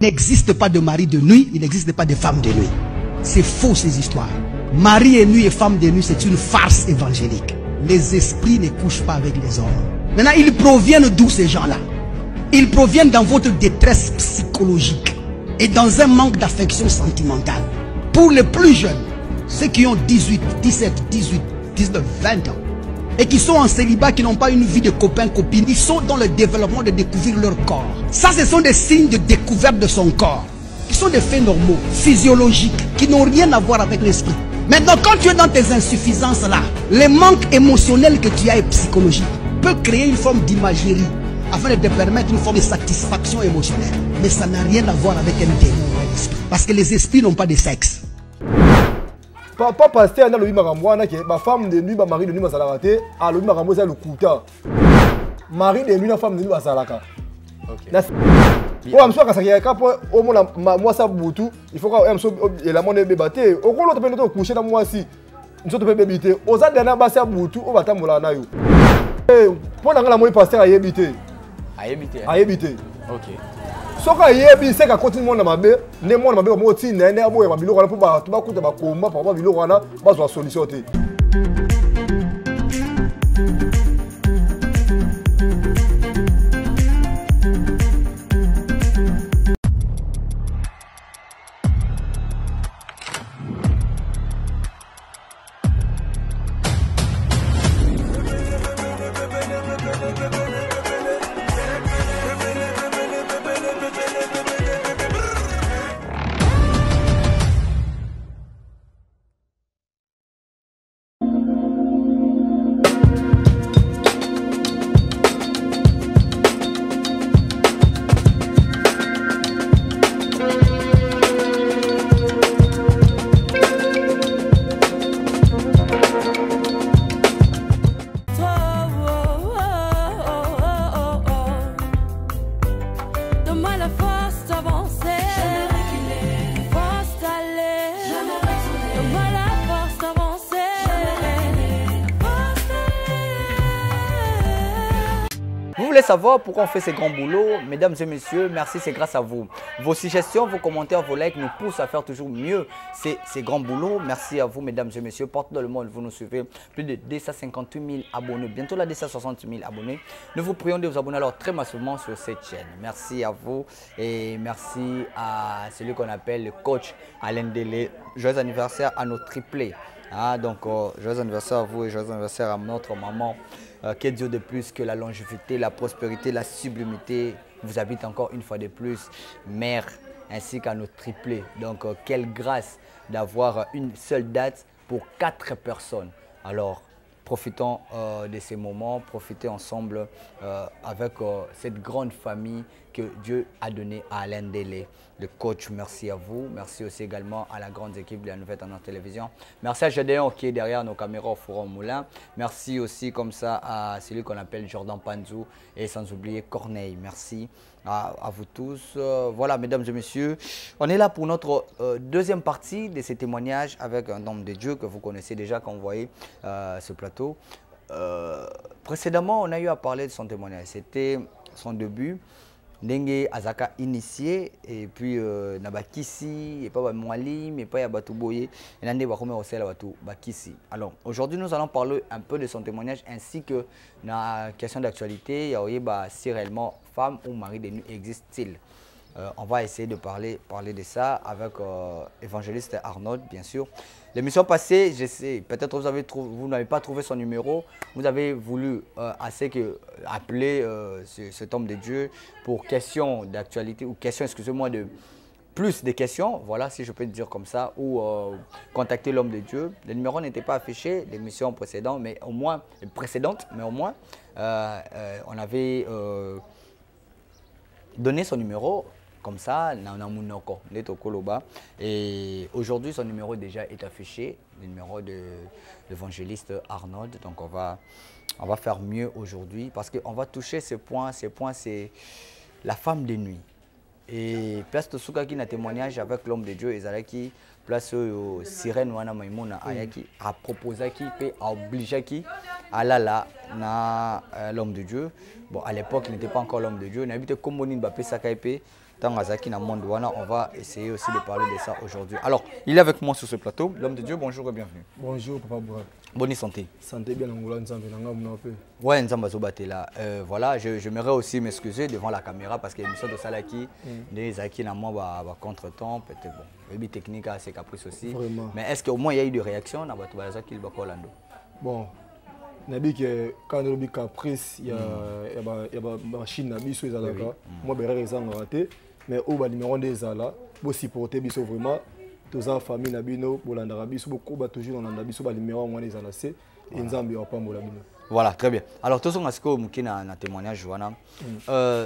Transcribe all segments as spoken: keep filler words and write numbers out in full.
Il n'existe pas de mari de nuit, il n'existe pas de femme de nuit. C'est faux ces histoires. Mari et nuit et femme de nuit, c'est une farce évangélique. Les esprits ne couchent pas avec les hommes. Maintenant, ils proviennent d'où ces gens-là? Ils proviennent dans votre détresse psychologique et dans un manque d'affection sentimentale. Pour les plus jeunes, ceux qui ont dix-huit, dix-sept, dix-huit, dix-neuf, vingt ans, et qui sont en célibat, qui n'ont pas une vie de copain-copine, ils sont dans le développement de découvrir leur corps. Ça, ce sont des signes de découverte de son corps, qui sont des faits normaux, physiologiques, qui n'ont rien à voir avec l'esprit. Maintenant, quand tu es dans tes insuffisances-là, les manques émotionnels que tu as et psychologiques peuvent créer une forme d'imagerie afin de te permettre une forme de satisfaction émotionnelle. Mais ça n'a rien à voir avec un démon ou un esprit. Parce que les esprits n'ont pas de sexe. Papa pasteur na lobi makamwana ke ba femme de nuit ba mari de nuit bazalaka te a lobi makambo za lokuta mari de nuit na femme de nuit bazalaka. OK. O amso ka sakia ka po o mona mwasa butu il faut ka amso la mone bebate o ko loto pe noto coucher na mwasi nzoto pe bebite o za dana ba sa butu o batambola na yo. Eh po na ngala moi pasteur ayebite. Ayebite. Ayebite. OK. Soka yebi seka continue mona mabe ne mona mabe mo ti na ne abo ya biloko wana po ba to ba kuta ba komba pa ba biloko wana ba zo solution te. Vous voulez savoir pourquoi on fait ces grands boulots? Mesdames et messieurs, merci, c'est grâce à vous. Vos suggestions, vos commentaires, vos likes nous poussent à faire toujours mieux ces, ces grands boulots. Merci à vous, mesdames et messieurs. Partout dans le monde, vous nous suivez. Plus de deux cent cinquante-huit mille abonnés, bientôt là deux cent soixante mille abonnés. Nous vous prions de vous abonner alors très massivement sur cette chaîne. Merci à vous et merci à celui qu'on appelle le coach Alain Delé. Joyeux anniversaire à nos triplés. Ah, donc, euh, joyeux anniversaire à vous et joyeux anniversaire à notre maman. Euh, que Dieu de plus, que la longévité, la prospérité, la sublimité vous habite encore une fois de plus, mère, ainsi qu'à nos triplés. Donc, euh, quelle grâce d'avoir une seule date pour quatre personnes. Alors, profitons euh, de ces moments, profitez ensemble euh, avec euh, cette grande famille que Dieu a donnée à Alain Delé, le coach. Merci à vous. Merci aussi également à la grande équipe de la Nouvelle Tendance Télévision. Merci à Gédéon qui est derrière nos caméras au Forum Moulin. Merci aussi comme ça à celui qu'on appelle Jordan Panzou et sans oublier Corneille. Merci à, à vous tous. Euh, voilà, mesdames et messieurs, on est là pour notre euh, deuxième partie de ces témoignages avec un homme de Dieu que vous connaissez déjà quand vous voyez euh, ce plateau. Euh, précédemment, on a eu à parler de son témoignage. C'était son début. Ndenge Azaka initié et puis euh, Nabakisi et pas Mwali mais pas Yabatuboye et Nande Bakome Osela Batu Bakisi. Alors aujourd'hui nous allons parler un peu de son témoignage ainsi que la question d'actualité. Yaoyeba si réellement femme ou mari de nuit existe-t-il? Euh, on va essayer de parler, parler de ça avec euh, évangéliste Arnaud, bien sûr. L'émission passée, je sais, peut-être vous avez trouvé, vous n'avez pas trouvé son numéro, vous avez voulu euh, assez que appeler euh, ce, cet homme de Dieu pour questions d'actualité ou questions, excusez-moi, de plus de questions, voilà, si je peux dire comme ça, ou euh, contacter l'homme de Dieu. Le numéro n'était pas affiché, l'émission précédente, mais au moins précédente, mais au moins euh, euh, on avait euh, donné son numéro. Comme ça, et aujourd'hui, son numéro déjà est affiché, le numéro de l'évangéliste Arnaud. Donc, on va, on va faire mieux aujourd'hui parce qu'on va toucher ce point. Ce point, c'est la femme de nuit. Et place de Souka qui a témoignage avec l'homme de Dieu, Ezalaki, place au Sirène Wana Maïmouna Ayaki, a proposé qui peut obliger qui à la la na l'homme de Dieu. Bon, à l'époque, il n'était pas encore l'homme de Dieu. Il habitait comme Monine Bapé Sakaipe. Tant Azaki na monde wana, on va essayer aussi de parler de ça aujourd'hui. Alors, il est avec moi sur ce plateau. L'homme de Dieu, bonjour et bienvenue. Bonjour, Papa Boura. Bonne santé. Santé bien, Angola, Nzambe, Nangam, Nape. Ouais, Nzamba Zobatela. Euh, voilà, je j'aimerais aussi m'excuser devant la caméra parce que l'émission de Salaki, des Zaki na moi va contre-temps, peut-être bon. Le technique a ses caprices aussi. Vraiment. Mais est-ce qu'au moins il y a eu des réactions dans votre Zaki le Bakolando? Bon, nabi que quand on dit caprice, il y a il y a ma machine nabi sur les alaka. Moi, ben raison raté. Mais au bas numéro des ala, pour supporter biso vraiment, tous en famille nabino, bolanda biso beaucoup ba toujours dans la biso ba numéro moins des anacé et nzambi wa pambo labino. Voilà, très bien. Alors tous on a ce que mukina na témoignage Joana. Euh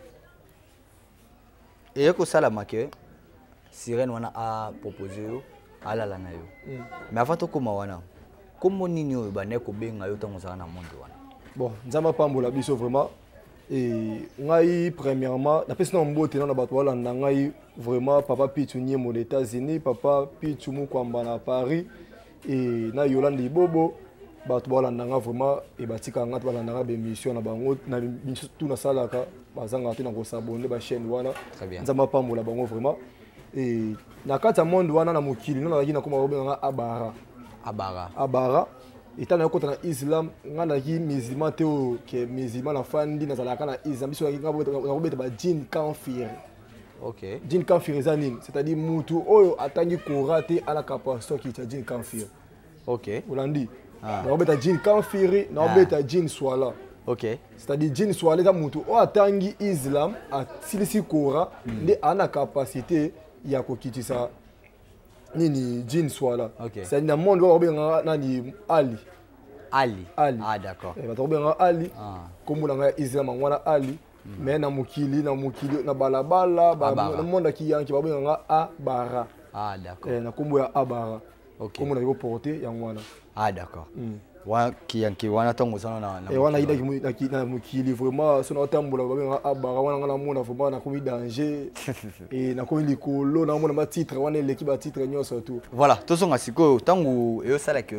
et que ça la marqué Sirène wana a proposé yo ala la na yo. Mais avant to koma wana. Comment nini yo ba ne ko benga yo tango za na monde wana. Bon, nzamba pambo la biso vraiment. Et ngai premièrement la personne en beauté dans la batoile en ngai vraiment papa Pichu Niemo aux États-Unis, papa Pichu Mukwamba na Paris et na Yolande Bobo batoile en ngai vraiment et batika ngat bala nanga be mission na bango na mission tout na salaka bazanga te na ko s'abonner ba chaîne wana nzamba pambola bango vraiment et na kata monde wana na mokili na na koma obenga abara abara abara étant dans le islam, on a dit musulman théo que musulman la fandi na zalaka na islam biso na ngabeta ba djinn kafir. OK. Djinn kafir zanine, c'est-à-dire mutu oyo atangi korate ala kapasito ki ta djinn kafir. OK. Olandi. Na ngabeta djinn kafir, na ngabeta djinn swala. OK. C'est-à-dire djinn swala ta mutu o atangi islam a silisi kora de ana capacité ya kokitisa nini djinn swala. Okay. C'est dans le monde où on nani Ali. Ali. Ali. Ah d'accord. Eh bato benga Ali. Ah. Comme on a Islam wana Ali. Mais na mukili na mukili na balabala ba na monde qui yanki ba benga Abara. Ah d'accord. Eh na kombo ya Abara. OK. Comme on a yo porter yang wana. Ah d'accord. Wa ki yanki wana tongo sana na na. Eh wana ida ki na mukili vraiment so na tambola ba benga Abara wana na mona vraiment na komi danger. Et na komi likolo na mona ma titre wana l'équipe ba titre nyoso tout. Voilà, to songa siko tangu yo sala que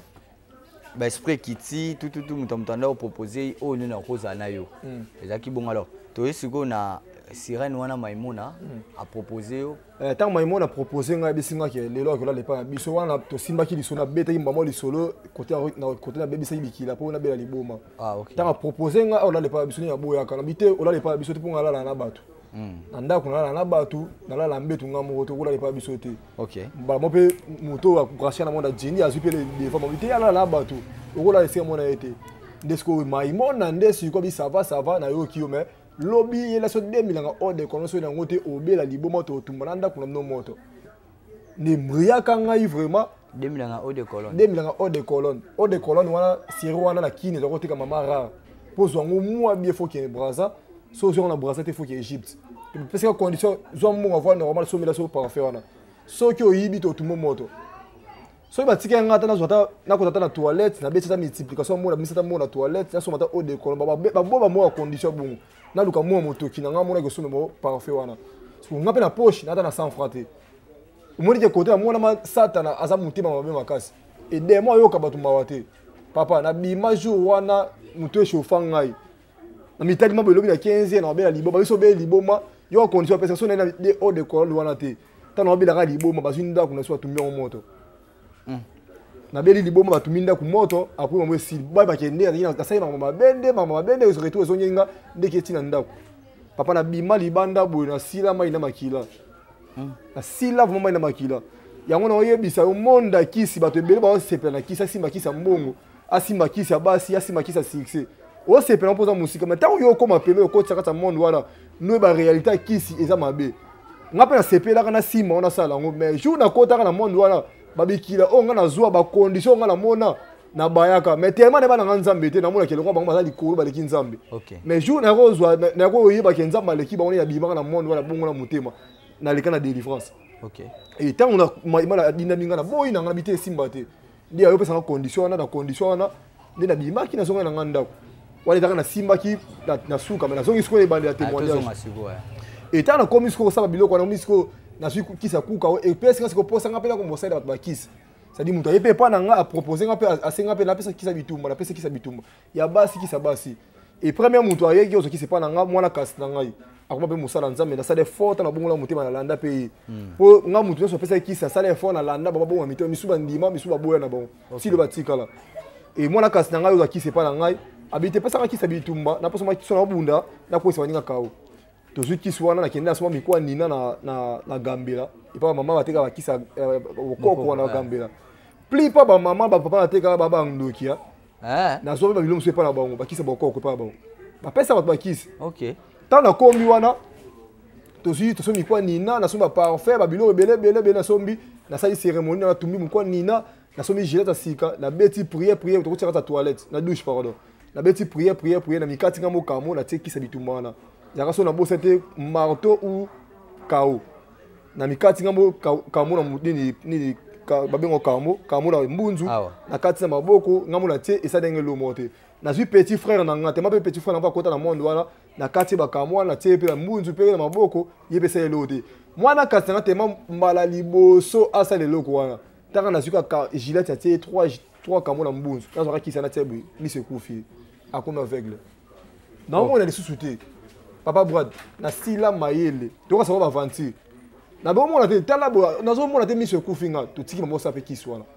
ba esprit kiti tout tout tout mutamutanda au proposer o nina koza na yo. Ezaki bon alors. To siko na Sirène wana Maimuna a proposé yo. Eh tant Maimuna a proposé nga bisinga ke lelo ko la lepa biso wana to simba ki lisona beta ki mbamo lisolo côté na côté na bebisa bikila po na bela liboma. Ah OK. Tant a proposé nga o la lepa biso ya boya kana bité o la lepa biso te po ngala na batu. Na ndako na na batu na la mbetu nga mo to ko la lepa biso te. OK. Ba mo pe moto a krasha na monda jini a zupe les femmes bité ala na batu. O la laisser mona été. Ndesko Maimuna ndesi ko bi ça va ça va na yo ki yo mais lobby yela so deux mille nga ode kono so na ngote obela liboma to tumba nda kuna no moto ni mria kanga yi vraiment deux mille nga ode colonne deux mille nga ode colonne ode colonne wana siro wana na kini za kotika mama ra pozo ngo mwa bien faut que braza so so na braza te faut que Egypte parce que condition zo mo avoir normal so mila so parfait wana so ki oyibi to tumba moto so ba tika nga tana zota na kota na toilette na beti ta multiplication mo na misata mo na toilette na so mata ode colonne ba ba ba mo condition bongo na luka mwa motoki na nga mona ke somme mo parfait wana so ngape na poche na ta na sans fraté umoni ke côté mona ma satana aza mutima mabe makasi et de moi yo ka batu mawate papa na bima jour wana muto e chauffa ngai na mitali mabo lobi na quinze na bela liboma biso be liboma yo condition pesa so na de haut de colonne wana te ta na bela ga liboma bazinda kuna so atumia moto na beli liboma batuminda ku moto après mamo esi ba ba kende na kasai na mama bende mama bende so retu so nyenga ndeke tina ndako papa na bima libanda boy na sila mai na makila na sila vraiment mai na makila yango na oyebisa yo monda kisi bato ebele ba sepela na kisi asimba kisi mbongo asimba kisi abasi asimba kisi succès o sepela mpoza musika mais tant yo koma pele ko tsaka ta monde wala no ba réalité kisi eza mabe ngapa na sepela kana simba ona sala ngo mais jour na kota kana monde wala babikila o nga na zwa ba condition nga na mona na bayaka mais tellement ne ba na nzambe te na mona keloko bango bazali kolo baleki nzambe OK mais jour na rozwa na ko yeba ke nzambe baleki bango ya bimaka na monde wala bongo na mutema na leka na délivrance OK et tant on a mala dinamika na boy na ngana bité simba te dia yo pesa na condition na na condition na ndi na bimaki na zonga na nganda wale taka na simba ki na suka mais na zongi siko e bande ya témoignage et tant na komi siko saba biloko na misiko na suis kisa kuka et puis c'est que posa nga pela ko mosala ba kisa ça dit muto yepe pa na nga a proposer nga pe a senga pe na pesa kisa bitumba na pesa kisa bitumba ya basi kisa basi et premier muto ayeki ozo kisa pa na nga mwana kasi na ngai akoma pe musala nzambe na sala effort na bongo la motema na landa pe po nga mutu nyonso apesa kisa sala effort na landa baba bongo mito misuba ndima misuba boya na bongo si le batikala et mwana kasi na ngai oza kisa epa na ngai abite pesaka kisa bitumba na poso makisa na bunda na kwesa baninga kao tozwi kisi wana nakende asoma mikwa nina na, na, na gambela epa bamama bateka bakisa okoko wana gambela pli pa bamama bapapa bateka babandokia nazwa mpe babilo mosu epa na bango bakisa bakoko epa na bango bapesa bato bakisi ntango nakombi wana tozwi tosomi mikwa nina nasombi baparfum babilo ebele ebele ebele nasombi nasali cérémonie natumbi mikwa nina nasombi gilete ya sika nabeti priere priere tokotiaka ta toilette na douche pardon nabeti priere priere priere na mikati nga mokamo natie kisa bitumba wana yaka so nabosa te marteau ou kao na mikati nga mokamo na nini babengo kamo kamo na mbunzu na kati na maboko nga mo natie esadenge lomo te nazwi petit frère na nga te mape petit frère na mpa kota na monde wana na kati bakamo wana natie pe na mbunzu pe na maboko yepesa elo te mwana kasi na tema mbala liboso asala eloko wana taka nazwi kaka gilete atie trois kamo na mbunzu nazwaka kisa na tie boye misekufi akomi aveugle naomona lisusu te papa brad na sila mayele tokasaba baventure nabomona te tala boya nazomona te misekufi nga totiki mamosa pe kisi wana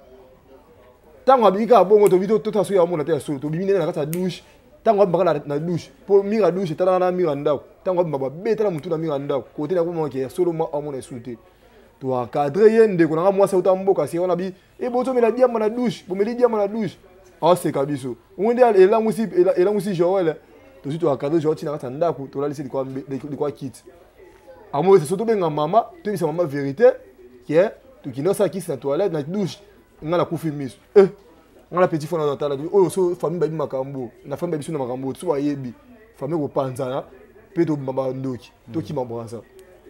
ntango abika bongo tobito totaso ya mona te ya solo tobimi nene na kati ya douche ntango abimaka na douche mpo mire ya douche etalana na mire ya ndako ntango abimaka babetala motu na mire ya ndako kote na komamaki ya solo amona esu te toakadre ye ndeko nanga mwasi auta mboka si wana bi e bozomela diama na douche bomeli diama na douche aseka biso onde elangwisi joel tozwi toakadre joel tina kati ya ndako tolalisi likwa kiti amoyese so tobenga mama toyebisa mama vérité ke tokende osala kisi na toilette na douche nga nakufi miso eh nga na petit frère na tala oyo so famille bayebi makambo na famille bayebi so na makambo so bayebi famille kopanzana mpe tobamba ndoki tokima brasa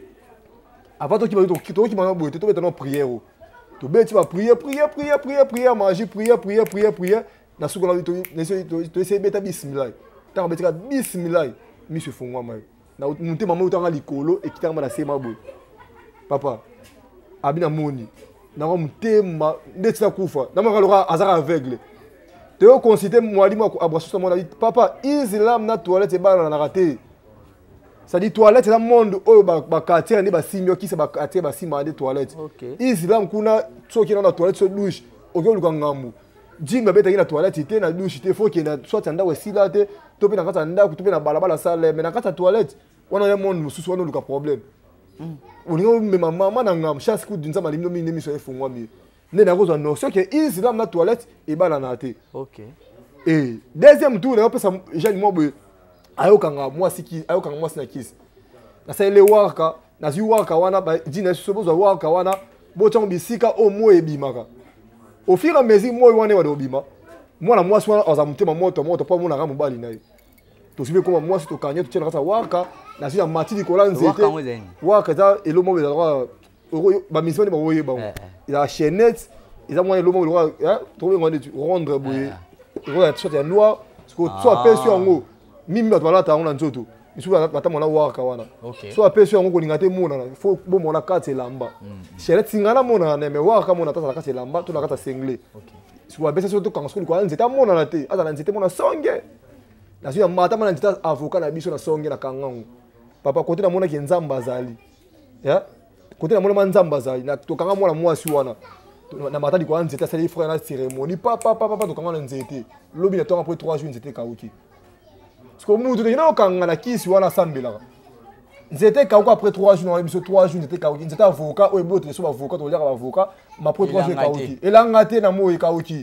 avant tokima na boye te tobeta na prière tobeti baprière prière prière prière prière manger prière prière prière prière na suka toyesei beta bismilai ntango betika bismilai miso efungwama na motema mo utanga likolo ekitanga ma na sema boye papa abina moni nanga motema ndeti na kufa namaka loka azaka aveugle toyo consulter mwalimu abrasosa mona papa islam na toilette ebalanaka te c'est-à-dire toilette na monde oyo bakatiere nde basimbi okisa bakatiere basimba nde toilette islam kuna soki na toilette so douche oki oluka ngambu jing babetaki na toilette te na douche te fo kenda soit ya ndako esila te to mpe na kati ya ndako to mpe na balabala sale me na kati ya toilette wana ya monde mosusu wana oluka problème olingi omema mama na ngambu chaque coup nzambe alingi omini miso efungwami nde nakozwa notion ke islam na toilette ebalana te e deuxième tour naopesa jeune mwa boye ayokanga mwasi ayokanga mwasi na kisi nasalele waka nazwi waka wana dina so bozwa waka wana botango bisika o mo ebimaka au fur et à mesure moi wana wa dobima mwana mwasi wana aza mutema moto moto pa mona ramu bali nayo to sibe koma mwasi to kanya to tshena kasa waka nazwi na matini kola nzete waka za elo mo bela ba mission ni ba woye ba ila chaînette ila mwana elo mo lo ya to ngone rendre boye ro ya tshota ya noir so so apesu yango mimi bato balata yango na nzoto misu bata mona waka wana so apesu yango kolinga te mona fo bo mona kati elamba chaînette singana mona na me waka mona tata kati elamba to na kati single so abesa so to kango ko nzeta mona na te ata na nzete mona songe na so ya mata mona nzeta avocat na biso na songe na kangango papa kote na mona ke nzamba azali ya kote na mona nzamba azali na to kanga mona mwasi wana na matadi kwa nzete sali frère na cérémonie papa papa papa to kanga na nzete lobi na to après trois jours nzete kauki parce que mutu na okanga na kisi wana sambelaka nzete kauka après trois jours na biso trois jours nzete kauki nzete avocat o ebote so avocat to leka avocat ma après trois jours kauki elanga te na moyi kauki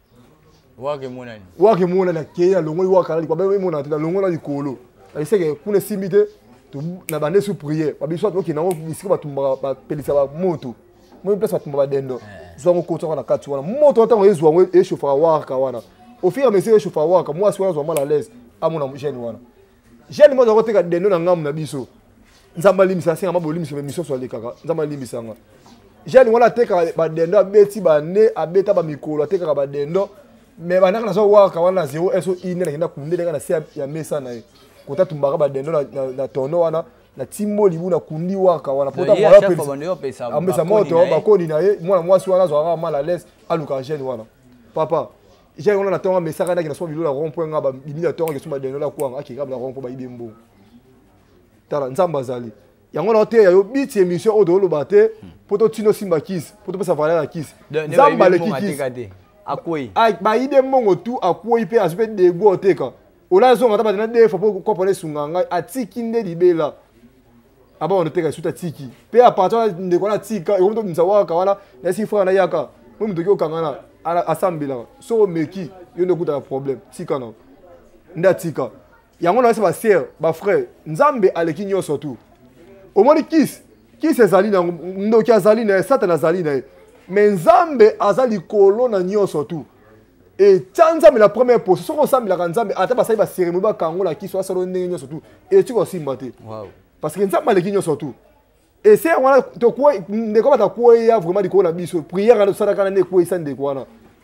wake monani wake monani ke ya longo waka na kwa be monani na longo na likolo na iseke kuna simite to na bande sous prière ba biso to kina bisika batumba ba pelisa ba moto mo place batumba ba dendo so ngo kotsa na kati wana moto ntango ezwa ngo e chauffa waka wana au fur et à mesure e chauffa waka moi so wana mal à l'aise amona jeune wana jeune mo zo teka dendo na ngamu na biso nzamba limisa singa mabo limisa mission so lekaka nzamba limisa nga jeune wana teka ba dendo abeti ba ne abeta ba mikolo teka ba dendo mais banaka na so waka wana zéro eso ine na kenda kundelenga na sia ya mesa na ye kota tumbaka ba dendo na na tono wana na timbo libu na kundi waka wana pota mwa pesa amesa moto bakoni na ye mwana mwasi wana zo mal à l'aise aluka jeune wana papa j'ai on a tonga mesaka na kina so bilo la rond point nga ba bimila tonga ke so ba dendo la kwanga akika ba rond point ba ibembo tala nzamba zali yango na te yo biti émission o do lo baté poto tino simba kiss poto pesa valeur la kiss nzamba le kiss akoi ai ba ide mongo tu akoi pe aspect de go teka ola zo ngata ba de fo ko pone sunganga atiki nde libela aba on teka suta tiki pe a partir de ko na tika e ko ndo mzawa ka wala na si fo na yaka mo mto ko kangana asambila so meki yo ndo kuta problème tika na nda tika yango na ba sœur ba frère nzambe aleki nyoso tu au moins kiss kiss ezali na ndo ki azali na satana azali na mais nzambe azali kolo na nyoso tu et nzambe la première position so nzambe la nzambe ata ba sai ba cérémonie ba kango la kiss wa salo ndenge nyoso tu et tu ko simba te wow parce que nzambe aleki nyoso tu et c'est wana to ko ndeko bata ko ya vraiment di ko na biso prière na sala kana ne ko isa ndeko wana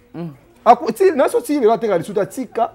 akuti na so ti le teka lisuta tika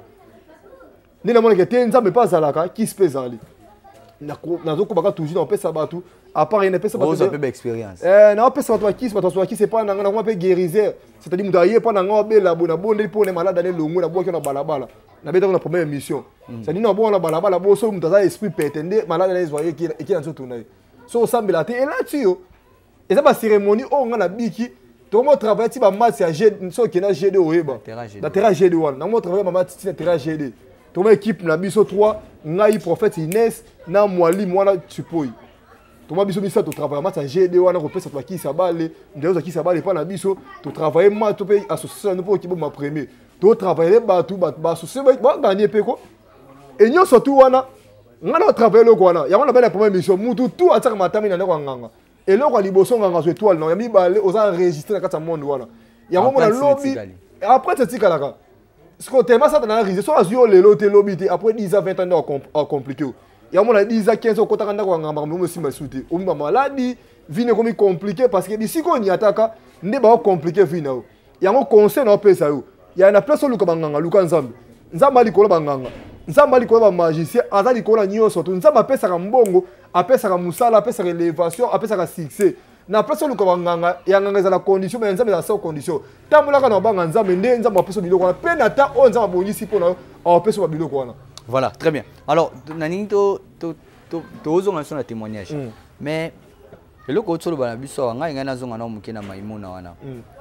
ni na mona ke te nzambe pas alaka kiss pezali na na zo ko baka toujours na pesa batu à part une pesa batu ça peut expérience eh na pesa batu kiss batu so kiss c'est pas na na ko pe guériseur c'est-à-dire mutaye pas na ngo la bona bonde pour les malades dans longo na boki na balabala na beta na première mission c'est-à-dire na bona balabala bo so mutaza esprit pétende malade na voyer qui qui na so tourner so sambe la te et là tu yo et ça ba cérémonie o nga na biki to mo travailler ti ba match ya G so ki na G D oeba na terrain G D wana na mo travailler ba match ti na terrain G D to mo équipe na biso trois ngai prophète Inès na mwali mwana Chipoi to mo biso biso to travailler match ya G D wana ko pesa to ki sa bale ndezo ki sa bale pa na biso to travailler ma to pe association no po ki bo ma premier to travailler ba tout ba ba association ba gagner pe ko et nyo surtout wana ngana travailler lo wana ya wana ba la première mission mutu tout ataka matami na ndeko nganga et là on liboso nganga zo étoile non ya mibale oza enregistrer na kata monde wana ya ngo na lobby après c'est tika laka ce que tellement ça na risé so azio lelo te lobby te après dix à vingt ans à compliqué ya ngo na dix à quinze ans kota kanda ko ngamba mo simba suti o mba maladie vine comme compliqué parce que d'ici ko ni ataka nde ba compliqué vina o ya ngo conseil na pesa yo ya na place luka banganga luka nzambe nzamba likolo banganga nzamba likolo ba magicien aza likolo nyonso to nzamba pesa ka mbongo apesa ka musala apesa ka élévation apesa ka succès na place luka banganga ya nganga za la condition mais nzamba za sa condition tamula ka na banga nzamba nde nzamba pesa biloko na pe na ta o nzamba bongisi pona o pesa ba biloko wana. Voilà, très bien. Alors nani to to to to zo ngana témoignage mais le ko tsolo bana biso nga ngana zo ngana mukena maimuna wana.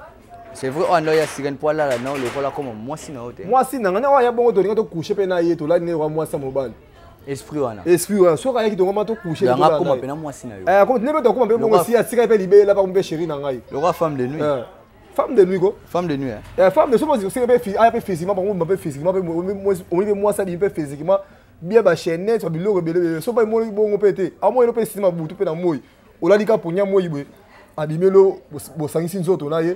C'est vrai, on a eu un point là, non, le voilà comme moi si non. Moi si non, on a eu bon de coucher pena yeto là, ne moi ça mobile. Esprit wana. Esprit wana. So kaya ki dongo mato coucher. Là nga comme pena moi si na yo. Eh comme ne be ko mbe bon si asika pe libé là pas mbe chéri na ngai. Le roi femme de nuit. Femme de nuit ko. Femme de nuit. Eh femme de so moi si pe a pe physiquement pas moi physiquement on dit moi ça dit pe physiquement bien ba chaîne so biloko belé so pas moi bon pété. A moi il pe physiquement butu pe na moi. Ola dika ponya moi ibé. Abimelo bo sangisi nzoto na ye.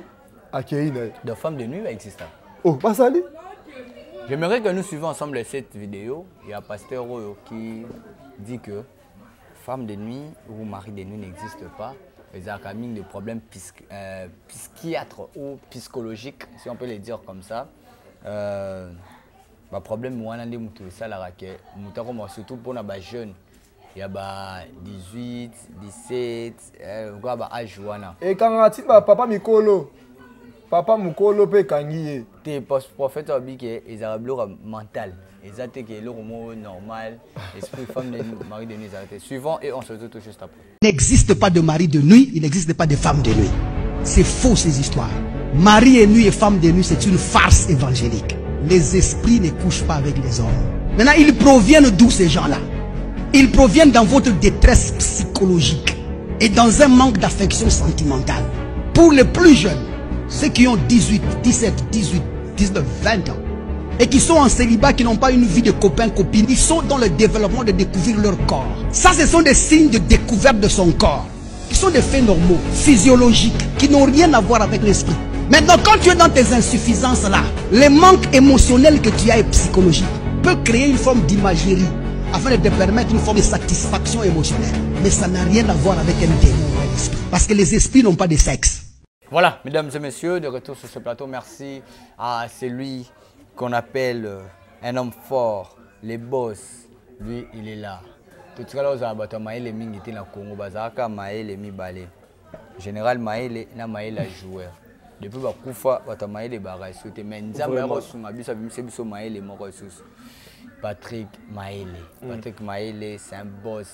De femmes de nuit existent. Oh, pas ça. J'aimerais que nous suivions ensemble cette vidéo. Il y a un pasteur qui dit que femmes de nuit ou mari de nuit n'existent pas. Ils ont quand même des problèmes euh, psychiatres ou psychologiques, si on peut les dire comme ça. Euh, bah, problème, moi, on a dit ça la raquette. Surtout pour les jeunes. Il y a dix-huit, dix-sept, euh, âge. Et quand on a dit papa Mikolo, papa Mukolo pe kangiye. Te prophète a dit que les arabes mental. Ils ont dit que le mot normal, esprit femme de mari de nuit. Suivant et on se retrouve tout juste après. Il n'existe pas de mari de nuit, il n'existe pas de femme de nuit. C'est faux ces histoires. Mari et nuit et femme de nuit, c'est une farce évangélique. Les esprits ne couchent pas avec les hommes. Maintenant, ils proviennent d'où ces gens-là? Ils proviennent dans votre détresse psychologique et dans un manque d'affection sentimentale. Pour les plus jeunes, ceux qui ont dix-huit, dix-sept, dix-huit, dix-neuf, vingt ans et qui sont en célibat, qui n'ont pas une vie de copain-copine, ils sont dans le développement de découvrir leur corps. Ça, ce sont des signes de découverte de son corps, qui sont des faits normaux, physiologiques, qui n'ont rien à voir avec l'esprit. Maintenant, quand tu es dans tes insuffisances-là, les manques émotionnels que tu as et psychologiques peuvent créer une forme d'imagerie afin de te permettre une forme de satisfaction émotionnelle. Mais ça n'a rien à voir avec un démon ou un esprit. Parce que les esprits n'ont pas de sexe. Voilà, mesdames et messieurs, de retour sur ce plateau. Merci à celui qu'on appelle un homme fort, les boss. Lui, il est là. Tout ce que vous avez Maël Mingi était dans le Congo, Bazaka, Maël Mibale. Général Maël, na Maël a joué. Depuis que vous avez Maël Barra, mais nous avons Maël Patrick Maël. Patrick Maël, c'est un boss.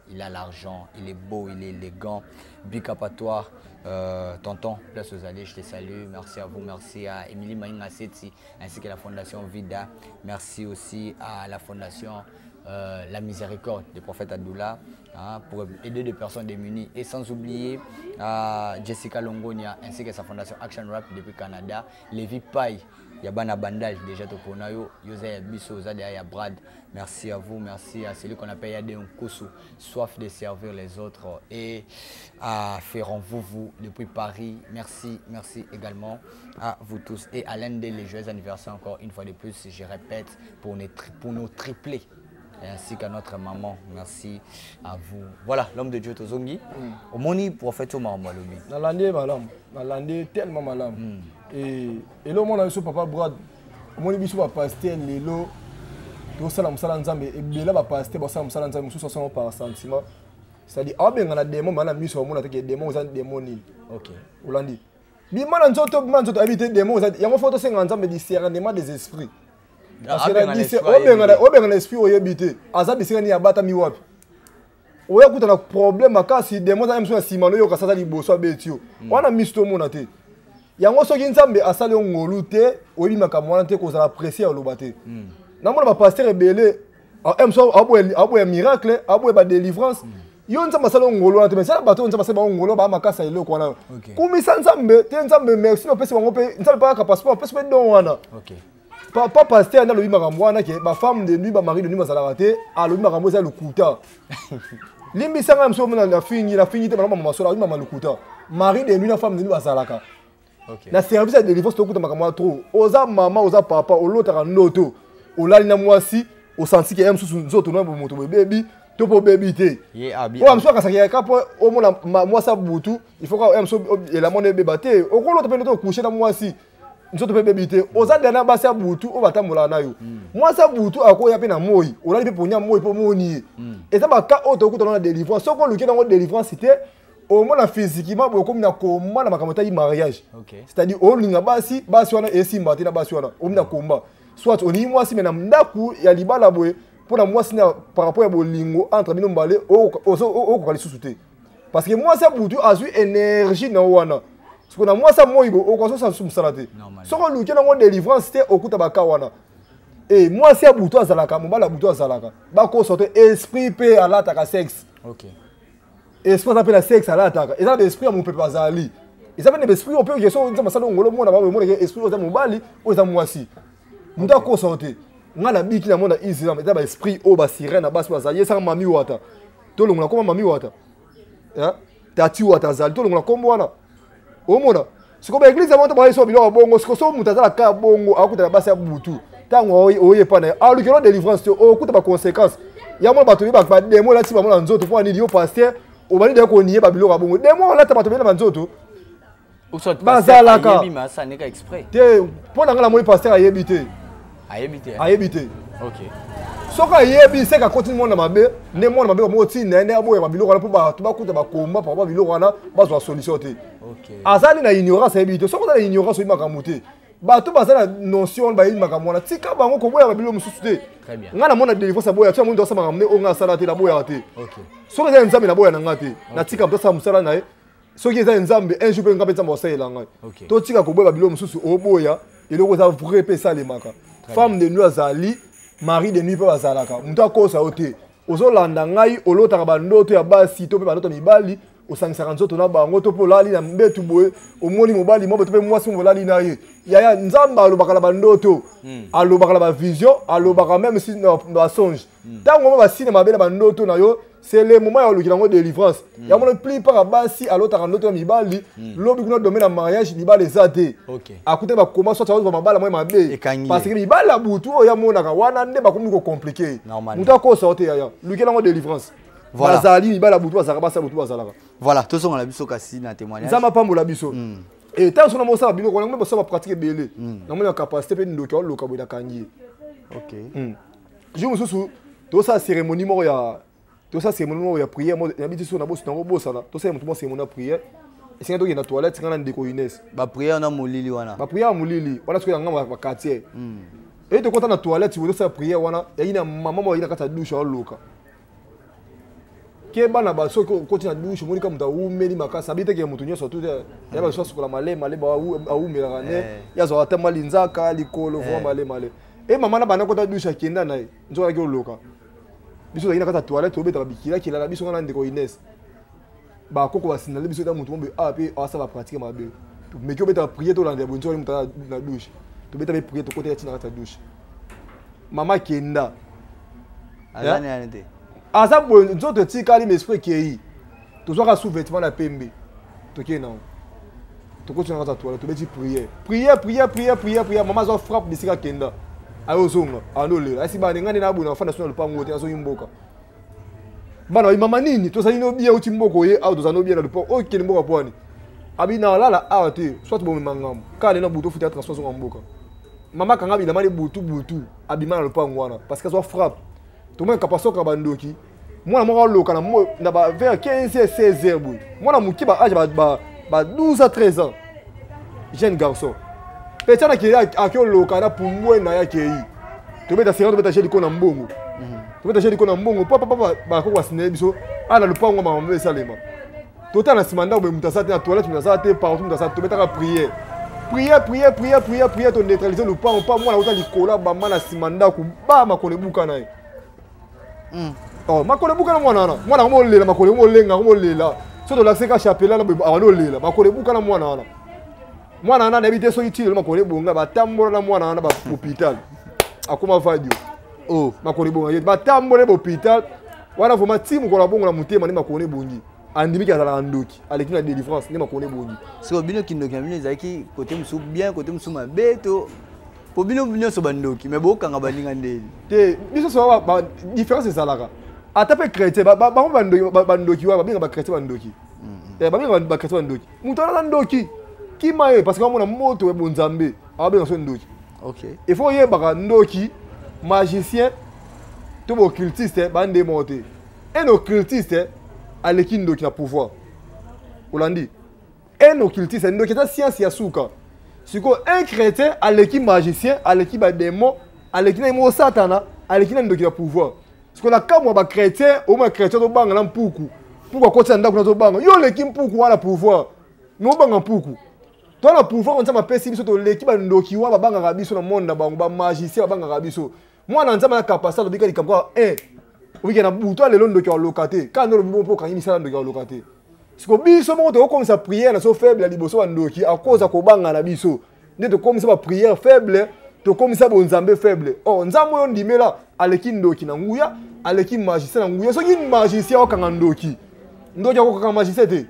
il a l'argent, il est beau, il est élégant. Big up à toi, euh, tonton, place aux allées, je te salue. Merci à vous, merci à Émilie Maïnga Seti, ainsi que la Fondation Vida. Merci aussi à la Fondation euh, La Miséricorde du prophète Abdullah, hein, pour aider des personnes démunies. Et sans oublier à Jessica Longonia, ainsi que sa Fondation Action Rap depuis Canada. Lévi Paille, il y a Bana Bandage, déjà au Konayo, Yosef Bisso, Zadea Brad. Merci à vous, merci à celui qu'on appelle Yadé Nkosu, soif de servir les autres, et à Ferrand Vouvou depuis Paris. Merci, merci également à vous tous. Et à l'un des joyeux anniversaires encore une fois de plus, je répète, pour nos, tri pour nos triplés, et ainsi qu'à notre maman. Merci à vous. Voilà, l'homme de Dieu Tozongi. Au moni prophète au Mahamalobi. Nalande malam, nalande tellement malam. Et et là mon ami papa Brad, moni biso ba pasteur lelo. To sala musala nzambe e bela ba pasteur ba sala musala nzambe mususu sono par sentiment. C'est-à-dire abenga na démon mana miso mona te ke démon za démoni. OK. Olandi. Bi mana nzoto bi mana nzoto habiter démon za yango photo senga nzambe discernement des esprits. Parce que obenga obenga l'esprit oyebite aza bisika ni abata mi wapi. Oya kuta na problème akasi démon za mso na simano yo kasasa liboso abetio. Wana misto mona te. Yango soki nzambe asali ngolu te oyimaka mwana te ko za apprécier olobate. Na mona ba pasteur ebele emso abo abo ya miracle abo ba délivrance. Yo nzambe asali ngolu wana te mais ça bato nzambe asali ngolu ba makasa eloko wana. Kumisa nzambe te nzambe merci no pesi bango pe nzambe pa ka passeport pesi pe don wana. OK. Papa pasteur na lobi makambo wana ke ba femme de nuit ba mari de nuit bazala te a lobi makambo za lukuta. Limbi sanga mso mona na fingi na fingi te mama masola lobi mama lukuta. Mari de nuit na femme de nuit bazalaka. OK. Na service de délivrance to kuta makambo trop. Oza mama oza papa olotaka noto. Olali na mwasi o senti ke em susu nzoto na moto baby to po baby te. Ye abi. O amso ka sakia ka po o mona mwasa butu, il faut ka em so et la mona beba te. O ko loto pe to coucher na mwasi. Nzoto pe baby te. Oza dana basa butu o batambola na yo. Mwasa butu akoya pe na moyi. Olali pe ponya moyi po moni. Et ça ba ka o to kuta na délivrance. Soko luki na délivrance te. Au moins physiquement beaucoup na komba na makamata yi mariage. Okay. C'est-à-dire au linga basi basi wana esi mbati na basi wana o mina komba. Soit on yi mwasi mena ndaku ya libala boye pour na mwasi na par rapport ya bolingo entre bino mbale o o o ko kali susuté. Parce que mwasi butu azu énergie na wana. Parce que na mwasi moyibo o ko so sa sumsalate. Soko luki na ngo délivrance te okuta baka wana. Et mwasi butu azalaka mbala butu azalaka. Ba ko sorte esprit pe alata ka sexe. OK. Esprit appelle la sexe à l'attaque. Et ça l'esprit à mon peuple azali. Et ça fait des esprits on peut que sont dans salon ngolo mona ba mo esprit aux mobali aux amwasi. Muta ko santé. Ngala biki na mona Islam et ça ba esprit au ba sirène ba bazali ça mami wata. To longola comme mami wata. Hein? Tati wata azali to longola comme wana. O mona. Siko ba église monta ba so bilo bongo siko so muta za ka bongo akuta ba sa butu. Tango oye pa na. Ah lu kelo délivrance o kuta ba conséquences. Ya mo ba to ba ba demo la ti ba mo nzoto pour ani dio pasteur. Au bani de ko nié babilo ka bongo demo la tabato bena banzoto ou soit bazalaka yebi ma ça n'est ka exprès te pona ngala mo pasteur ayebité ayebité ayebité OK soka yebi c'est ka continue mon na mabe ne mon na mabe mo ti ne ne abo babilo kana pour ba to ba kuta ba komba pour babilo kana ba zo solution te OK azali na ignorance ayebité soka na ignorance oyima ka muté ba to bazala notion ba yima ka mona tika bango ko boya babilo mususu te très bien ngana mona délivrance boya tu mo ndo sa makamne o nga sala te la boya te OK soki eza nzambe na boya na nga te natika mto sa musala na ye soki eza nzambe un jour mpe nga mpe nzambe osalela ngai totika koboya babilo mosusu oboya eloko eza vrai mpe esalemaka femme de nuit azali mari de nuit mpe bazalaka moto akosa yo te ozolanda ngai olotaka bandoto ya basi to mpe bandoto mibali osangisaka nzoto na bango to mpe olali na mbetu boye omoni mobali mo to mpe mwasi mo olali na ye yaya nzambe alobaka na bandoto alobaka na bavision alobaka même si na basonge ntango mo basine mabe na bandoto na yo c'est le moment ya oluki nango délivrance ya mona plupart ya basi alotaka ndoto ya mibali lobi kuna domaine ya mariage libala eza te akute bakoma soit aozwa mabala moye mabe parce que mibali ya butu oyo amonaka wana nde bakomi kocomplike moto akosa yo te yaya luki nango délivrance bazali mibali ya butu bazalaka basi ya butu bazalaka voilà tozongola biso kasi na témoignage nzambe apambola biso et tant sona mosala bino kona ngombe bosala pratique ebele namoni ya capacité mpe ndoki aoloka boye nakangi ye ok jour mosusu tosala cérémonie moko ya tosala cérémonie moko ya prière yabiti so na bosi nango bosana tosala motu mo cérémonie ya prière esenga tokende na toilette nga na ndeko Inès baprière na molili wana baprière ya molili wana soki yanga bakartier e tokonta na toilette boye tosala prière wana yayi na mama mo yayi na kati ya douche aoloka ke bana ba so koti na douche moni ka muta umeli makasa abite ke mutu nyoso tout ya ba so sokola male male ba aumela ne ya zo ata malinzaka likolo vo male male e mama na bana kota douche akenda na nzoka ke oloka biso ina kata toilette obeta bikila kila na biso ngana ndeko Ines ba koko basinale biso ta mutu mombe a pe asa ba pratique mabe mais que obeta prier to lande bonzo mutu na douche to beta be prier to kota ya tina kata douche mama kenda azani anete asa bo nzoto tikali m'esprit kei to soka sous vêtement na pembe to ke na to ko tina kata toilette to beti prier prier prier prier prier prier mama zo frappe bisika kenda ayo zonga anole asi ba ngani na buna fana sona lupango te aso yimboka bana wa mama nini to sali no bia uti mboko ye au to zano bia na lupo o ke mboka pwani abi na lala awa te soit bo mangam ka le na buto futa transport zo mboka mama kanga bi na mali butu butu abi na lupango wana parce que so frappe to mo kapaso ka bandoki mwana moko loka na mo na ba vers quinze et seize heures boy mwana muki ba âge ba ba douze à treize ans jeune garçon petana ki akio loka na pumwe na yake yi to beta sero to beta jeli ko na mbongo to beta jeli ko na mbongo papa papa ba ko wasine biso ana lupango mama mbe salema to tana simanda be mutasate na toilette mutasate partout mutasate to beta ka prier prier prier prier prier prier to neutraliser lupango pa mwana uta likola ba mana simanda ku ba makole buka na mm oh makole buka na mwana na mwana mo lela makole mo lenga mo lela so to la seka chapela na be awano lela makole buka na mwana na mwana na habite so itile makole bonga batambola na mwana na ba hôpital akoma vadio oh makole bonga batambola ba hôpital wana voma timu ko la bonga na mutema ni makole bongi andimi ka la ndoki avec la délivrance ni makole bongi so bino kindoki bino zaki côté musu bien côté musu mabeto po bino bino so bandoki mais bokanga baninga ndeli te biso so ba différence ezalaka ata pe chrétien ba ba bandoki bandoki wa binga ba chrétien bandoki eh ba binga ba chrétien bandoki mutana ndoki qui m'a parce que moi na moto e bonzambe abenga so ndoki OK il faut yeba ndoki magicien to bo occultiste bande monter un occultiste aleki ndoki na pouvoir olandi un occultiste ndoki ta science ya suka siko un chrétien aleki magicien aleki ba démon aleki na mo satana aleki na ndoki na pouvoir siko la kamwa ba chrétien au moins chrétien to banga na mpuku pourquoi kota ndako na to banga yo leki mpuku wala pouvoir no banga mpuku to na pouvoir on ça ma pesi biso to leki ba ndoki wa ba banga biso na monde na bango ba magicien ba banga biso mwana nzama na capacité bika likamwa eh wiki na buto lelo ndoki wa lokate ka ndo bibo po kanyi misala ndoki wa lokate siko biso mo to comme ça prière na so faible la liboso wa ndoki a cause ko banga na biso nde to comme ça ba prière faible to comme ça bo nzambe faible oh nzambo yo ndimela aleki ndoki na nguya aleki magicien na nguya so ki magicien o kanga ndoki ndoki ko kanga magicien te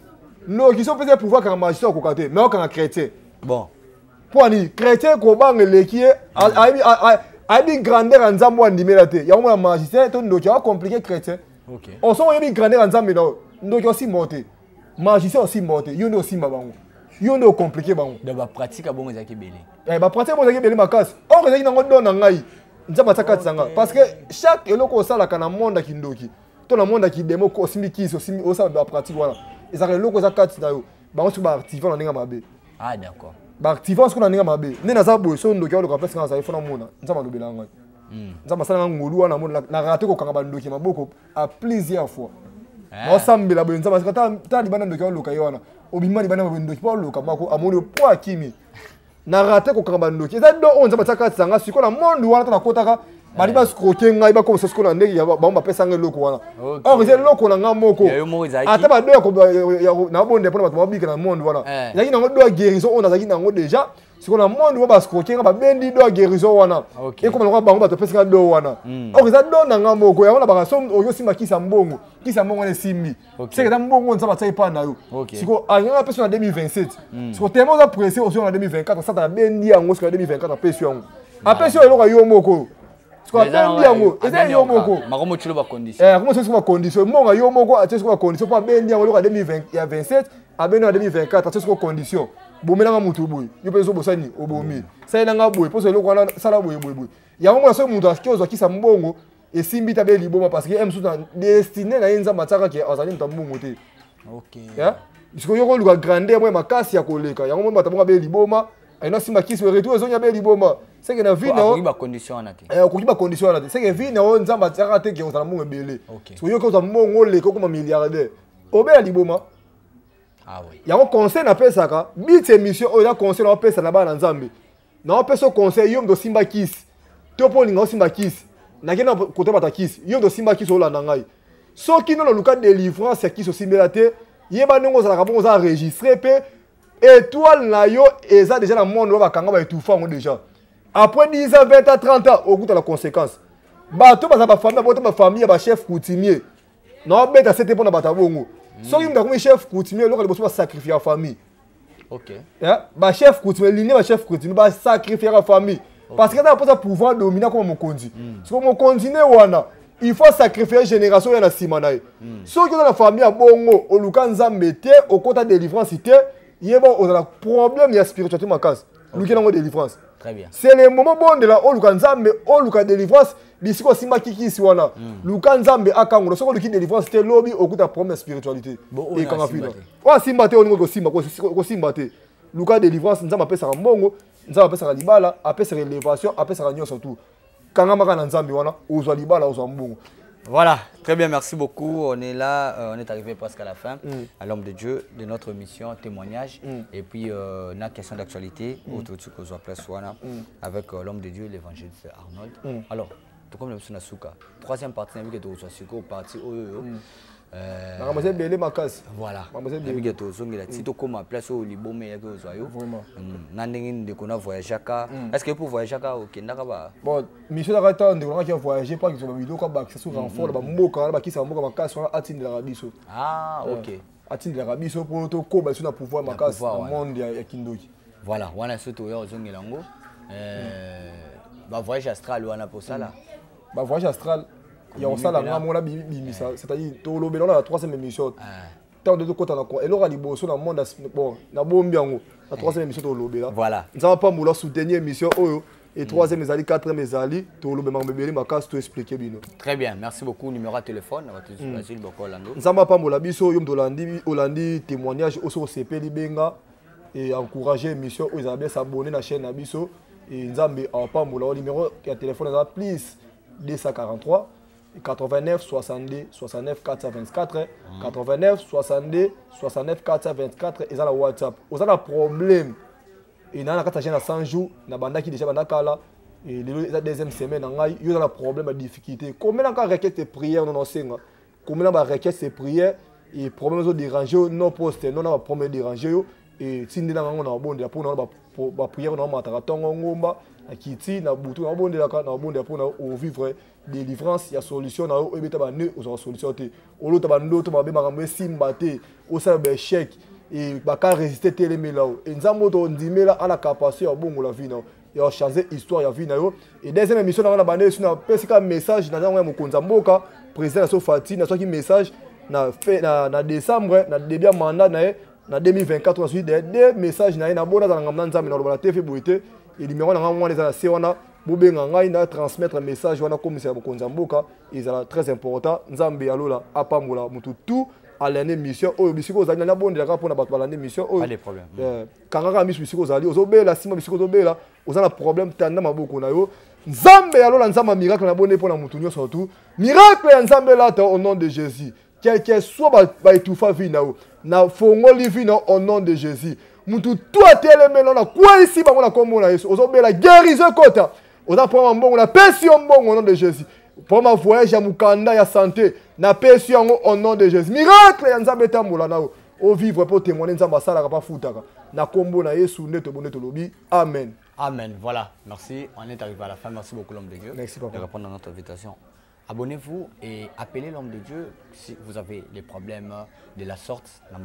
non qui sont peut-être pouvoir quand magicien ko kate mais quand chrétien bon pour ni chrétien ko bang leki aibi aibi grandeur nzambo andimela te ya mo magicien to ndoki a compliqué chrétien OK on sont aibi grandeur nzambe no ndoki aussi monter magicien aussi monter yo ndo simba bango yo ndo compliqué bango de ba pratique bongo zaki belé eh ba pratique bongo zaki belé makasi on zaki nango dona ngai nzamba takati sanga parce que chaque eloko sala kana monde ki ndoki to na monde ki demo ko simbi kiso simbi o sala ba pratique voilà ezaka eloko za kati na yo bango so ba activant na ninga mabe ah d'accord ba activant so na ninga mabe ne na za boy so ndoki oloka place kana za ifona mona nzama lobela ngai nzama sala ngolu wana mona na rate ko kanga ba ndoki maboko a plusieurs fois na sambela boy nzama ta ta libana ndoki oloka yona obimani bana ba ndoki pa oloka mako amoni po akimi na rate ko kanga ba ndoki eza do on nzama takati sanga siko na monde wana ta kotaka bali ba skroke ngai ba ko so siko na ndeki ya ba ba pesa ngai loko wana or c'est loko na ngamoko ata ba do ko na bonde pona ba mabika na monde wana yaki na ngo do guérison on azaki na ngo déjà siko na monde ba skroke ngai ba bendi do guérison wana e ko na ba ngo ba to pesa ngai do wana or c'est do na ngamoko ya wana ba so oyo simba kisa mbongo kisa mbongo ne simbi c'est que mbongo on ça ba tsai pa na yo siko anya pesa na deux mille vingt-sept siko tellement za pressé aussi na deux mille vingt-quatre ça ta bendi yango siko na deux mille vingt-quatre pesa yango apesi yo eloko yo moko siko bendi yango eza yo moko makomo chulo ba condition eh comment c'est ba condition monga yo moko atesi ba condition pa bendi yango eloko deux mille vingt ya vingt-sept abeno na deux mille vingt-quatre atesi ba condition bomelanga mutu boy yo peso bosani obomi sai nanga boy poso eloko wana sala boy boy boy yango mona so mutu askiozo kisa mbongo esimbi tabe liboma parce que em sous destiné na yenza mataka ke azali ntambongo te OK ya siko yo ko luka grandeur moi makasi ya koleka yango mo batabonga be liboma aina simba kisi retour ezonya be liboma c'est que na vie na ko ba condition na te eh ko ba condition na te c'est que vie na on nzamba tsaka te ke on tala mo belé so yo ko za mo ngole ko comme milliardaire obe ya liboma ah oui ya ko conseil na pesa ka bit émission o ya conseil na pesa na ba na nzambe na pesa conseil yo ndo simba kiss to po linga simba kiss na kena côté bata kiss yo ndo simba kiss o la ngai so ki no le cas de délivrance ya kiss o simbela te yeba ndongo za ka bon za enregistrer pe étoile na yo eza déjà na monde ba kanga ba étouffa ngo déjà après dix ans vingt ans trente ans au goût de la conséquence bato baza ba famille bato ba famille ba chef coutumier non beta c'était pour na bata bongo so yimda comme chef coutumier lokale boso ba sacrifier la famille OK hein ba chef coutumier ligne ba chef coutumier ba sacrifier la famille parce que na pas pouvoir dominer comme mokonzi so mokonzi ne wana il faut sacrifier génération ya na sima na ye so que dans la famille ya bongo o luka nzambe te o kota délivrance te yeba o la problème ya spiritualité makasi luka nango délivrance. Très bien. C'est le moment bon de la Oluka Nzambe, Oluka délivrance, bisiko simba kiki si wana. Luka Nzambe akango, soko luki délivrance c'était lobby au coup de problème spiritualité. Et quand afina. Wa simba te oningo ko simba ko simba te. Luka délivrance Nzambe apesa mbongo, Nzambe apesa libala, apesa élévation, apesa nyonso tout. Kanga maka na Nzambe wana, ozwa libala ozwa mbongo. Voilà, très bien, merci beaucoup. On est là, euh, on est arrivé presque à la fin, mm. à l'homme de Dieu, de notre mission, témoignage. Mm. Et puis, euh, notre question d'actualité, mm. autour de ce que soit place Swana, avec euh, l'homme de Dieu, l'évangéliste Arnold. Mm. Alors, tout comme le monsieur Nasuka, troisième partie, c'est que tu as Suko, partie Oyo. Mademoiselle Belé Makas. Voilà. Mademoiselle Belé. Si tu as place au Libo, mais il y a vraiment. Nandengin de qu'on a voyagé à. Est-ce que pour voyager à au Kenya là-bas? Bon, Michel Arata, on a voyagé pas qu'ils ont vidéo comme ça sur renfort, bah Moka, bah qui s'en moque Makas sur Atin de l'Arabie Saoudite. Ah, OK. Atin de l'Arabie Saoudite pour tout co, bah sur la pouvoir Makas dans le monde ya Kindoki. Voilà, on a surtout au Zongilango. Euh, bah voyage astral ou on a pour ça là. Bah voyage astral. Il y a ça là, moi là, bimisa. C'est-à-dire, tout le monde la troisième émission. Tant de côté dans le et l'aura libo sur le monde bon, na bombiango. La troisième émission tout le monde. Voilà. Nous avons pas moula soutenir émission oyo et troisième mes ali, quatrième mes ali, tout le monde bébé ma casse tout expliquer bino. Très bien, merci beaucoup. Numéro de téléphone, on va te dire beaucoup Orlando. Nous avons pas moula biso yom dolandi Hollandi témoignage au C P Libenga et encourager émission aux abonnés s'abonner à la chaîne Abiso et Nzambe a pas moula numéro de téléphone là please deux cent quarante-trois quatre-vingt-neuf soixante-deux soixante-neuf quatre cent vingt-quatre quatre-vingt-neuf soixante-deux soixante-neuf quatre cent vingt-quatre et ça la WhatsApp. Vous avez un problème et dans la carte à cent jours na banda qui déjà banda kala et la deuxième semaine il y a un problème de difficulté. Combien de requêtes de prière non enseigna? Combien de requêtes de prière et problème de déranger non poste non na problème déranger et si ndina ngo na bonde pour na ba prière na matara tongo ngomba akiti na butu na bonde la na bonde pour na au vivre délivrance, il y a solution na o ebeta ba ne o solution te o lo ta ba ndo to ba be makambo simba te o sa be chèque et ba ka résister télé là et nzambo to ndimela ala capacité ya bongo la vie na ya changer histoire ya vie na yo et deuxième émission na ba ne na pesika message na nzambo ya mokonza mboka président so fati na so ki message na fait na na décembre na début mandat na na deux mille vingt-quatre ensuite des messages na na bona za ngamna nzambe na lo ba T V boité et numéro na ngamwa les na se wana bobenga ngai na transmettre message wana comme c'est mokonza mboka et ça très important nzambe alola apambola mutu tout à l'année mission oyo bisiko zali na bonde la pour na bato l'année mission oyo pas de problème euh kangaka misu bisiko zali ozobela sima bisiko ozobela ozana problème tanda maboko na yo nzambe alola nzamba miracle na bonde pour na mutu nyo surtout miracle ya nzambe là au nom de Jésus quel que soit ba, ba etufa vie na yo na fongoli vie na au nom de Jésus mutu toi telemelo na kwa ici ba na kombo na Yesu ozobela guérison kota oza pour mbongo na pesi mbongo au nom de Jésus pour ma voyage ya mukanda ya santé na pesi yango au nom de Jésus miracle ya nzambe tambola na o vivre pour témoigner nzamba sala ka pa futaka na kombo na Yesu ndeto boneto lobi amen amen. Voilà, merci, on est arrivé à la fin. Merci beaucoup l'homme de Dieu merci papa de répondre à notre invitation. Abonnez-vous et appelez l'homme de Dieu si vous avez des problèmes de la sorte.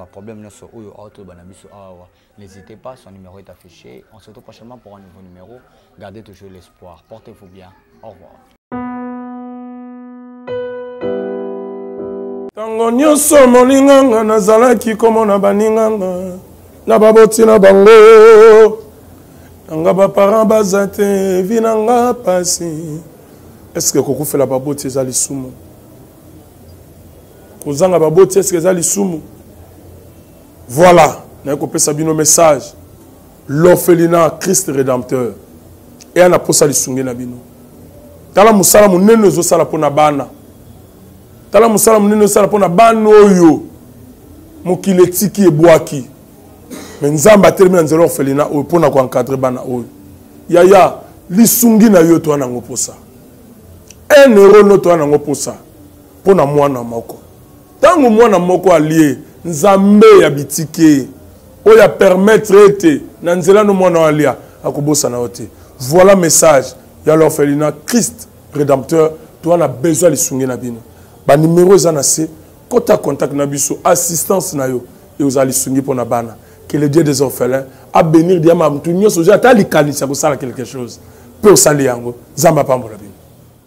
N'hésitez pas, son numéro est affiché. On se retrouve prochainement pour un nouveau numéro. Gardez toujours l'espoir. Portez-vous bien. Au revoir. Tango nyonso molinganga nazalaki komona baninganga na baboti na bango nanga baparent baza te vi nanga pasi. Est-ce que koko fait la baboti ezali sumu? Kozanga baboti est-ce que ezali sumu? Voilà, na ko pesa bino message. L'orphelinat Christ rédempteur. et ana posa lisungi na bino tala musala munene zo sala pona bana tala musala munene sala pona bana oyo mokile tiki ebwaki mais nzamba termine nzelo orphelina oyo pona ko encadrer bana oyo yaya lisungi na yo to na ngoposa un euro no to na ngoposa pona mwana moko tango mwana moko allié nzambe ya bitike oya permettre ete na nzela no mwana alia akobosa na ote. Voilà message ya l'orphelinat Christ rédempteur toi na besoin lisungi na bino ba numéro za na se kota contact na biso assistance na yo et aux lisungi pona bana que le Dieu des orphelins a bénir diama mtu nyoso ja ta likanisa ko sala quelque chose peut osali yango zamba pambola bino.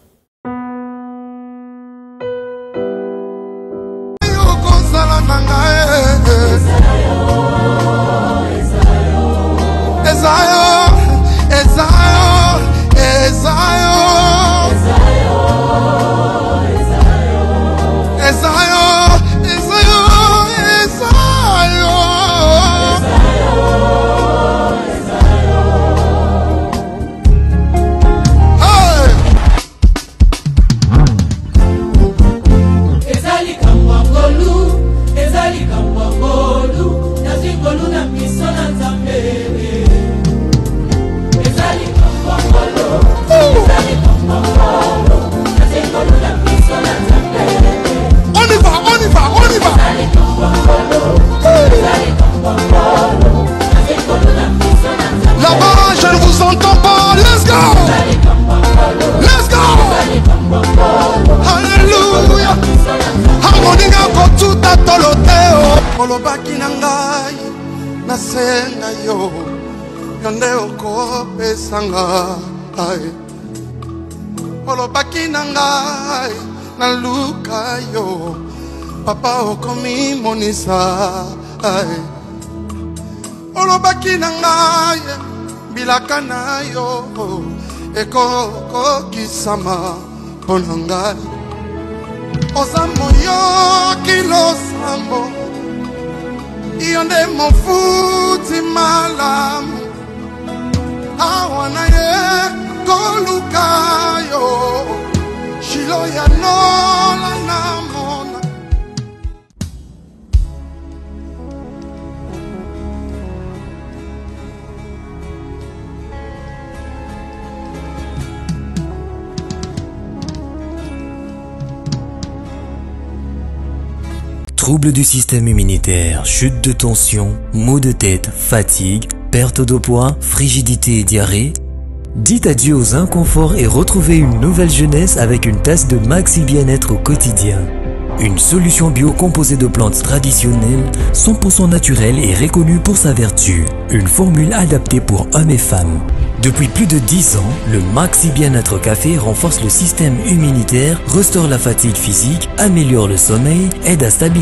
Olobaki na ngai nasenga yo yonde okopesa ngai olobaki na ngai naluka yo papa okomimonisa olobaki na ngai bilaka na yo ekokokisama mpona ngai oza moyoki losambo Yonde mofuti malamu awana ye kolukayo shilo ya nola namona Troubles du système immunitaire, chute de tension, maux de tête, fatigue, perte de poids, frigidité et diarrhée. Dites adieu aux inconforts et retrouvez une nouvelle jeunesse avec une tasse de Maxi Bien-être au quotidien. Une solution bio composée de plantes traditionnelles, cent pour cent naturelle et reconnue pour sa vertu. Une formule adaptée pour hommes et femmes. Depuis plus de dix ans, le Maxi Bien-être Café renforce le système immunitaire, restaure la fatigue physique, améliore le sommeil, aide à stabiliser